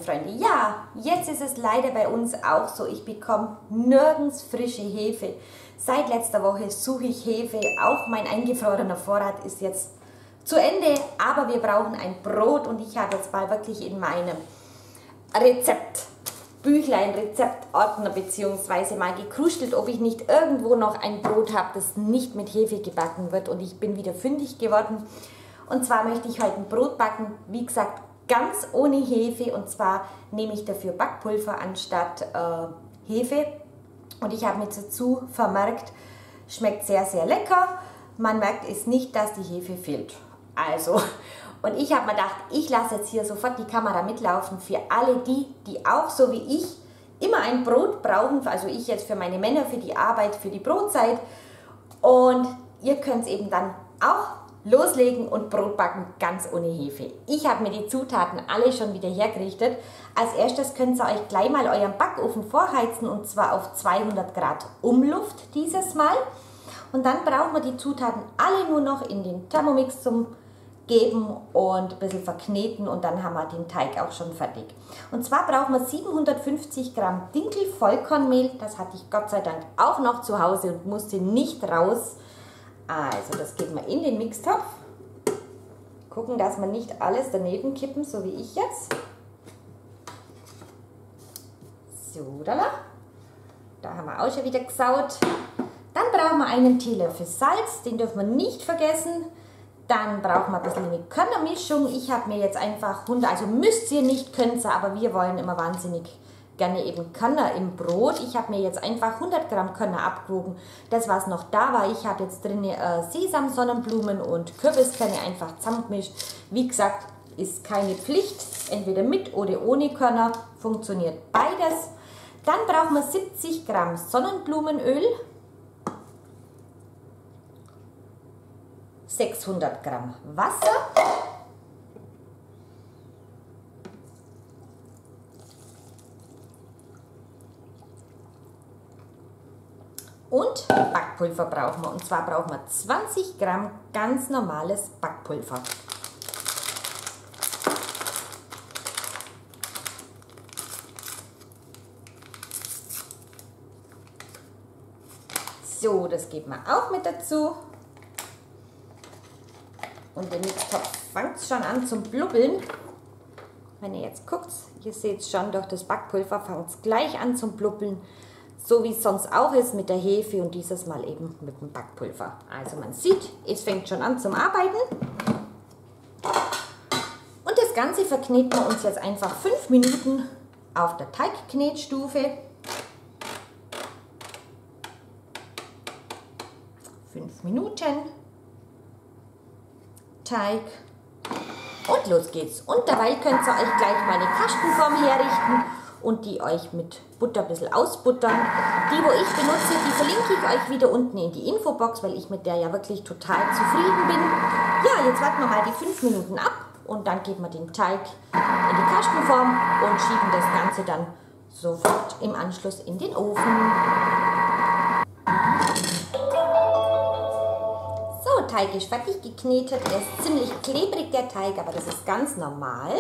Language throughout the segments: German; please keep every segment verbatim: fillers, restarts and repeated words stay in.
Hefefreunde. Ja, jetzt ist es leider bei uns auch so, ich bekomme nirgends frische Hefe. Seit letzter Woche suche ich Hefe, auch mein eingefrorener Vorrat ist jetzt zu Ende, aber wir brauchen ein Brot und ich habe jetzt mal wirklich in meinem Rezeptbüchlein, Rezeptordner beziehungsweise mal gekruschelt, ob ich nicht irgendwo noch ein Brot habe, das nicht mit Hefe gebacken wird, und ich bin wieder fündig geworden. Und zwar möchte ich heute ein Brot backen, wie gesagt, ganz ohne Hefe, und zwar nehme ich dafür Backpulver anstatt äh, Hefe, und ich habe mir dazu vermerkt, schmeckt sehr, sehr lecker. Man merkt es nicht, dass die Hefe fehlt. Also, und ich habe mir gedacht, ich lasse jetzt hier sofort die Kamera mitlaufen für alle die, die auch so wie ich immer ein Brot brauchen, also ich jetzt für meine Männer, für die Arbeit, für die Brotzeit, und ihr könnt es eben dann auch loslegen und Brot backen ganz ohne Hefe. Ich habe mir die Zutaten alle schon wieder hergerichtet. Als erstes könnt ihr euch gleich mal euren Backofen vorheizen, und zwar auf zweihundert Grad Umluft dieses Mal. Und dann brauchen wir die Zutaten alle nur noch in den Thermomix zum Geben und ein bisschen verkneten, und dann haben wir den Teig auch schon fertig. Und zwar brauchen wir siebenhundertfünfzig Gramm Dinkel Vollkornmehl. Das hatte ich Gott sei Dank auch noch zu Hause und musste nicht raus. Also das geben wir in den Mixtopf. Gucken, dass wir nicht alles daneben kippen, so wie ich jetzt. So, da, da haben wir auch schon wieder gesaut. Dann brauchen wir einen Teelöffel Salz, den dürfen wir nicht vergessen. Dann brauchen wir ein bisschen eine Körnermischung. Ich habe mir jetzt einfach hundert, also müsst ihr nicht, könnt ihr, aber wir wollen immer wahnsinnig gerne eben Körner im Brot. Ich habe mir jetzt einfach hundert Gramm Körner abgewogen. Das, was noch da war, ich habe jetzt drin äh, Sesam, Sonnenblumen und Kürbiskerne einfach zusammengemischt. Wie gesagt, ist keine Pflicht, entweder mit oder ohne Körner, funktioniert beides. Dann brauchen wir siebzig Gramm Sonnenblumenöl, sechshundert Gramm Wasser, und Backpulver brauchen wir. Und zwar brauchen wir zwanzig Gramm ganz normales Backpulver. So, das geben wir auch mit dazu. Und der Mixtopf fängt schon an zum Blubbeln. Wenn ihr jetzt guckt, ihr seht es schon, durch das Backpulver fängt es gleich an zum Blubbeln. So wie es sonst auch ist mit der Hefe und dieses Mal eben mit dem Backpulver. Also man sieht, es fängt schon an zum Arbeiten. Und das Ganze verkneten wir uns jetzt einfach fünf Minuten auf der Teigknetstufe. fünf Minuten. Teig. Und los geht's. Und dabei könnt ihr euch gleich mal eine Kastenform herrichten und die euch mit Butter ein bisschen ausbuttern. Die, wo ich benutze, die verlinke ich euch wieder unten in die Infobox, weil ich mit der ja wirklich total zufrieden bin. Ja, jetzt warten wir mal die fünf Minuten ab und dann geben wir den Teig in die Kastenform und schieben das Ganze dann sofort im Anschluss in den Ofen. So, Teig ist fertig geknetet. Er ist ziemlich klebrig, der Teig, aber das ist ganz normal.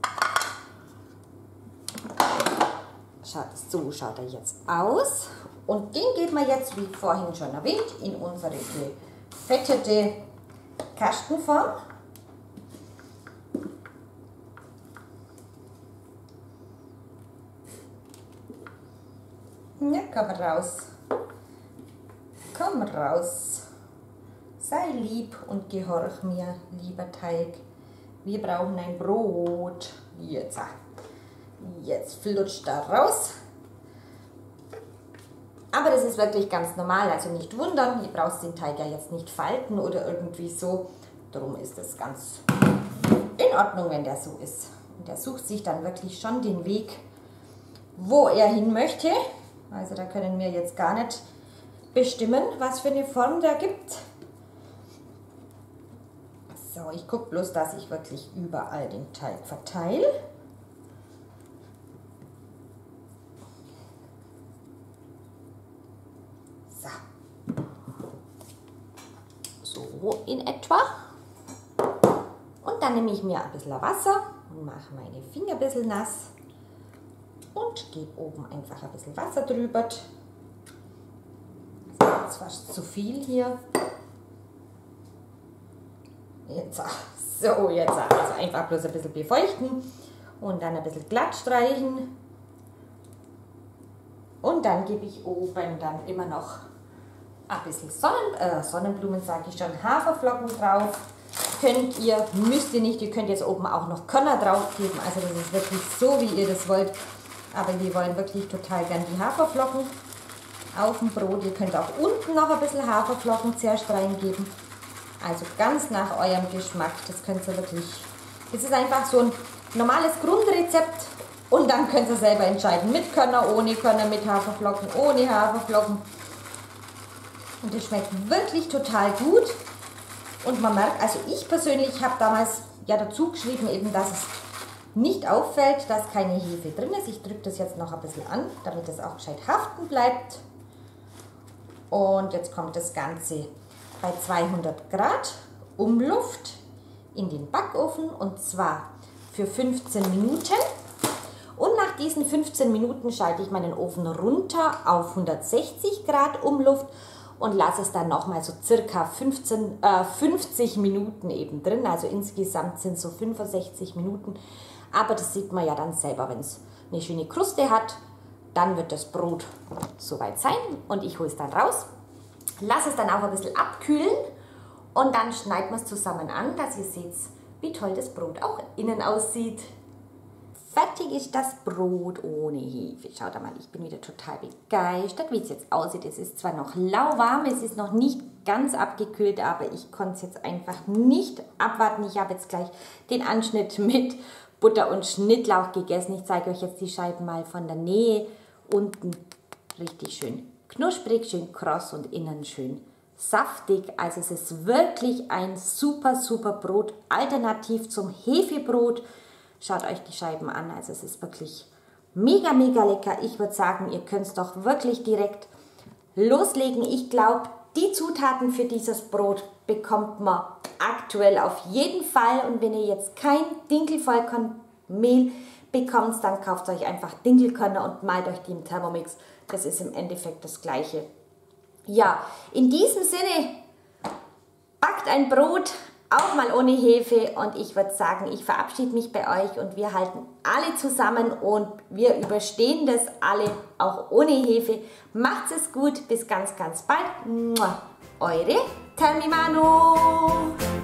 Schaut, so schaut er jetzt aus. Und den geben wir jetzt, wie vorhin schon erwähnt, in unsere gefettete Kastenform. Ja, komm raus. Komm raus. Sei lieb und gehorch mir, lieber Teig. Wir brauchen ein Brot. Jetzt. Jetzt flutscht er raus. Aber das ist wirklich ganz normal, also nicht wundern. Ihr braucht den Teig ja jetzt nicht falten oder irgendwie so. Darum ist es ganz in Ordnung, wenn der so ist. Und der sucht sich dann wirklich schon den Weg, wo er hin möchte. Also da können wir jetzt gar nicht bestimmen, was für eine Form der gibt. So, ich gucke bloß, dass ich wirklich überall den Teig verteile. So in etwa. Und dann nehme ich mir ein bisschen Wasser und mache meine Finger ein bisschen nass. und gebe oben einfach ein bisschen Wasser drüber. Das ist fast zu viel hier. Jetzt, so, jetzt also einfach bloß ein bisschen befeuchten und dann ein bisschen glatt streichen. Und dann gebe ich oben dann immer noch ein bisschen Sonnen, äh, Sonnenblumen, sage ich schon, Haferflocken drauf. Könnt ihr, müsst ihr nicht, ihr könnt jetzt oben auch noch Körner drauf geben. Also das ist wirklich so, wie ihr das wollt. Aber wir wollen wirklich total gern die Haferflocken auf dem Brot. Ihr könnt auch unten noch ein bisschen Haferflocken zuerst reingeben. Also ganz nach eurem Geschmack. Das könnt ihr wirklich. Das ist einfach so ein normales Grundrezept. Und dann könnt ihr selber entscheiden. Mit Körner, ohne Körner, mit Haferflocken, ohne Haferflocken. Und es schmeckt wirklich total gut. Und man merkt, also ich persönlich habe damals ja dazu geschrieben, eben, dass es nicht auffällt, dass keine Hefe drin ist. Ich drücke das jetzt noch ein bisschen an, damit es auch gescheit haften bleibt. Und jetzt kommt das Ganze bei zweihundert Grad Umluft in den Backofen und zwar für fünfzehn Minuten. Und nach diesen fünfzehn Minuten schalte ich meinen Ofen runter auf hundertsechzig Grad Umluft und lasse es dann nochmal so circa fünfzehn, äh, fünfzig Minuten eben drin. Also insgesamt sind es so fünfundsechzig Minuten. Aber das sieht man ja dann selber, wenn es eine schöne Kruste hat. Dann wird das Brot soweit sein und ich hole es dann raus. Lasse es dann auch ein bisschen abkühlen und dann schneiden wir es zusammen an, dass ihr seht, wie toll das Brot auch innen aussieht. Fertig ist das Brot ohne Hefe. Schaut mal, ich bin wieder total begeistert, wie es jetzt aussieht. Es ist zwar noch lauwarm, es ist noch nicht ganz abgekühlt, aber ich konnte es jetzt einfach nicht abwarten. Ich habe jetzt gleich den Anschnitt mit Butter und Schnittlauch gegessen. Ich zeige euch jetzt die Scheiben mal von der Nähe. Unten richtig schön knusprig, schön kross und innen schön saftig. Also es ist wirklich ein super, super Brot. Alternativ zum Hefebrot. Schaut euch die Scheiben an. Also es ist wirklich mega, mega lecker. Ich würde sagen, ihr könnt es doch wirklich direkt loslegen. Ich glaube, die Zutaten für dieses Brot bekommt man aktuell auf jeden Fall. Und wenn ihr jetzt kein Dinkelvollkornmehl bekommt, dann kauft euch einfach Dinkelkörner und malt euch die im Thermomix. Das ist im Endeffekt das Gleiche. Ja, in diesem Sinne, backt ein Brot, auch mal ohne Hefe. Und ich würde sagen, ich verabschiede mich bei euch und wir halten alle zusammen und wir überstehen das alle auch ohne Hefe. Macht's es gut, bis ganz, ganz bald. Eure Tell Me Manu.